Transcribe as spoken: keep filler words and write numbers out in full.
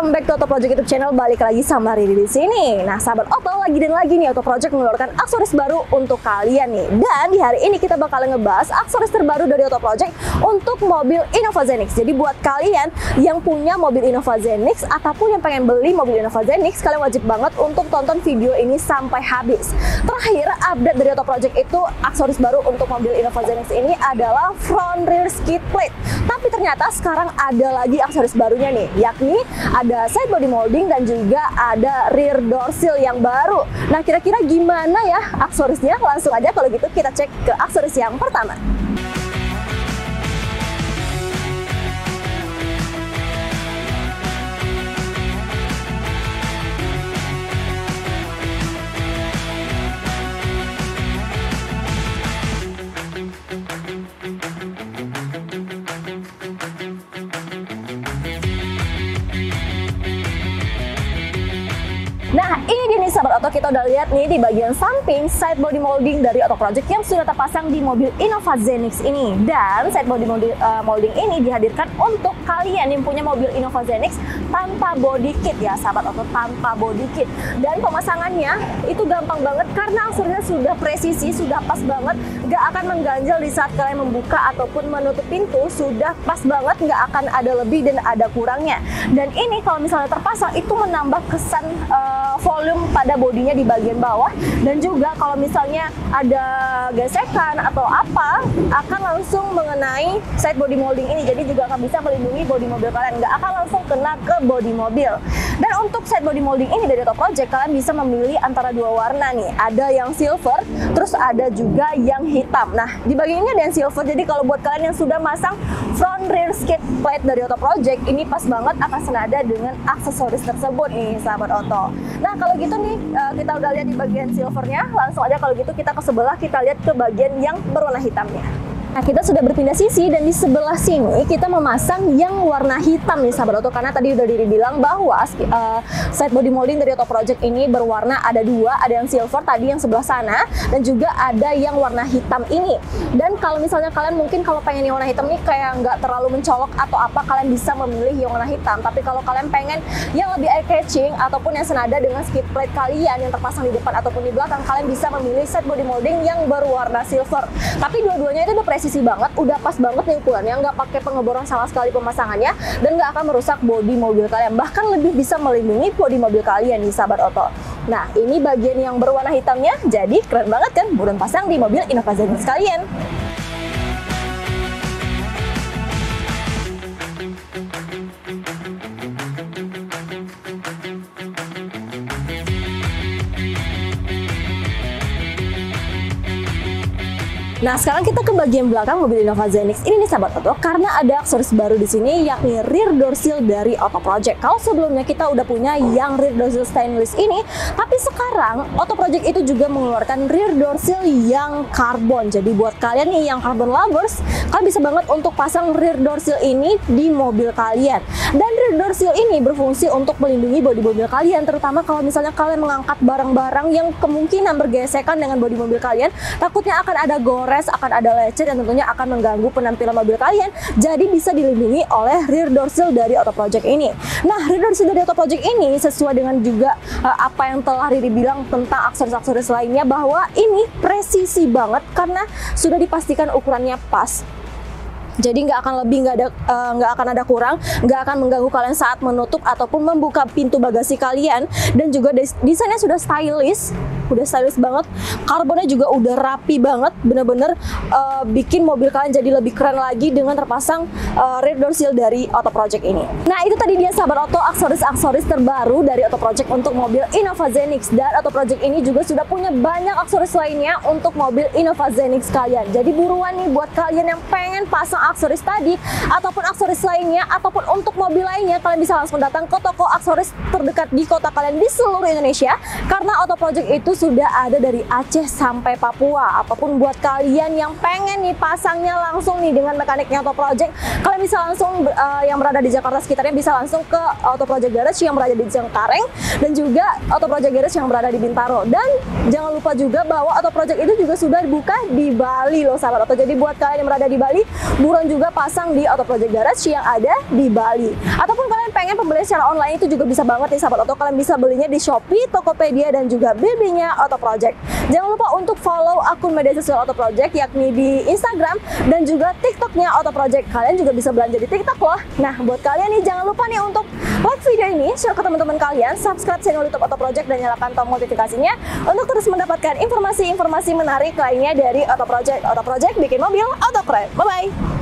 Welcome back to Auto Project YouTube channel. Balik lagi sama Riri di sini. Nah, sahabat Auto, lagi dan lagi nih Auto Project mengeluarkan aksesoris baru untuk kalian nih. Dan di hari ini kita bakal ngebahas aksesoris terbaru dari Auto Project untuk mobil Innova Zenix. Jadi buat kalian yang punya mobil Innova Zenix ataupun yang pengen beli mobil Innova Zenix, kalian wajib banget untuk tonton video ini sampai habis. Terakhir update dari Auto Project itu aksesoris baru untuk mobil Innova Zenix ini adalah front rear skid plate. Tapi ternyata sekarang ada lagi aksesoris barunya nih, yakni ada side body molding dan juga ada rear door sill yang baru. Nah, kira-kira gimana ya aksesorisnya? Langsung aja kalau gitu kita cek ke aksesoris yang pertama. Nah, ini dia nih sahabat Auto, kita udah lihat nih di bagian samping side body molding dari Auto Project yang sudah terpasang di mobil Innova Zenix ini. Dan side body molding, uh, molding ini dihadirkan untuk kalian yang punya mobil Innova Zenix tanpa body kit ya sahabat Auto, tanpa body kit. Dan pemasangannya itu gampang banget karena aksesorisnya sudah presisi, sudah pas banget, nggak akan mengganjal di saat kalian membuka ataupun menutup pintu, sudah pas banget, nggak akan ada lebih dan ada kurangnya. Dan ini kalau misalnya terpasang itu menambah kesan uh, volume pada bodinya di bagian bawah, dan juga kalau misalnya ada gesekan atau apa akan langsung mengenai side body molding ini, jadi juga akan bisa melindungi bodi mobil kalian, nggak akan langsung kena ke bodi mobil. Dan untuk side body molding ini dari Auto Project kalian bisa memilih antara dua warna nih, ada yang silver terus ada juga yang hitam. Nah, di bagian ini ada yang silver, jadi kalau buat kalian yang sudah masang front rear skid plate dari Auto Project ini pas banget akan senada dengan aksesoris tersebut nih sahabat Auto. Nah, kalau gitu nih kita udah lihat di bagian silvernya, langsung aja kalau gitu kita ke sebelah, kita lihat ke bagian yang berwarna hitamnya. Nah, kita sudah berpindah sisi dan di sebelah sini kita memasang yang warna hitam nih sahabat Auto, karena tadi udah dibilang bahwa uh, side body molding dari Auto Project ini berwarna ada dua, ada yang silver tadi yang sebelah sana dan juga ada yang warna hitam ini. Dan kalau misalnya kalian mungkin kalau pengen yang warna hitam ini kayak nggak terlalu mencolok atau apa, kalian bisa memilih yang warna hitam. Tapi kalau kalian pengen yang lebih eye catching ataupun yang senada dengan skid plate kalian yang terpasang di depan ataupun di belakang, kalian bisa memilih side body molding yang berwarna silver. Tapi dua-duanya itu udah presisi banget, udah pas banget nih ukurannya, nggak pakai pengeboran sama sekali pemasangannya, dan nggak akan merusak bodi mobil kalian, bahkan lebih bisa melindungi bodi mobil kalian nih sahabat Auto. Nah, ini bagian yang berwarna hitamnya, jadi keren banget kan buruan pasang di mobil Innova Zenix kalian. Nah, sekarang kita ke bagian belakang mobil Innova Zenix ini nih sahabat Auto, karena ada aksesoris baru di sini yakni rear door sill dari Auto Project. Kalau sebelumnya kita udah punya yang rear door sill stainless ini, tapi sekarang Auto Project itu juga mengeluarkan rear door sill yang karbon. Jadi buat kalian nih yang carbon lovers, kalian bisa banget untuk pasang rear door sill ini di mobil kalian. Dan rear door sill ini berfungsi untuk melindungi bodi mobil kalian, terutama kalau misalnya kalian mengangkat barang-barang yang kemungkinan bergesekan dengan bodi mobil kalian, takutnya akan ada gores, akan ada lecet yang tentunya akan mengganggu penampilan mobil kalian. Jadi bisa dilindungi oleh rear door sill dari Auto Project ini. Nah, rear door sill dari Auto Project ini sesuai dengan juga uh, apa yang telah Riri bilang tentang aksesoris-aksesoris lainnya, bahwa ini presisi banget karena sudah dipastikan ukurannya pas. Jadi nggak akan lebih, nggak ada nggak uh, akan ada kurang, nggak akan mengganggu kalian saat menutup ataupun membuka pintu bagasi kalian. Dan juga des desainnya sudah stylish, udah stylish banget. Karbonnya juga udah rapi banget, bener-bener uh, bikin mobil kalian jadi lebih keren lagi dengan terpasang uh, rear door sill dari Auto Project ini. Nah, itu tadi dia sahabat Auto aksesoris-aksesoris terbaru dari Auto Project untuk mobil Innova Zenix. Dan Auto Project ini juga sudah punya banyak aksesoris lainnya untuk mobil Innova Zenix kalian. Jadi buruan nih buat kalian yang pengen pasang aksesoris tadi ataupun aksesoris lainnya ataupun untuk mobil lainnya, kalian bisa langsung datang ke toko aksesoris terdekat di kota kalian di seluruh Indonesia, karena Auto Project itu sudah ada dari Aceh sampai Papua. Apapun buat kalian yang pengen nih pasangnya langsung nih dengan mekaniknya Auto Project, kalian bisa langsung uh, yang berada di Jakarta sekitarnya bisa langsung ke Auto Project Garage yang berada di Cengkareng dan juga Auto Project Garage yang berada di Bintaro. Dan jangan lupa juga bahwa Auto Project itu juga sudah buka di Bali loh sahabat Auto. Jadi buat kalian yang berada di Bali, buruan juga pasang di Auto Project Garage yang ada di Bali. Ataupun kalian pengen pembelian secara online itu juga bisa banget nih sahabat Oto. Kalian bisa belinya di Shopee, Tokopedia, dan juga B B-nya Oto Project. Jangan lupa untuk follow akun media sosial Oto Project, yakni di Instagram dan juga TikTok-nya Oto Project. Kalian juga bisa belanja di TikTok loh. Nah, buat kalian nih jangan lupa nih untuk like video ini, share ke teman-teman kalian, subscribe channel YouTube Oto Project, dan nyalakan tombol notifikasinya untuk terus mendapatkan informasi-informasi menarik lainnya dari Oto Project. Oto Project bikin mobil, Oto keren. Bye-bye!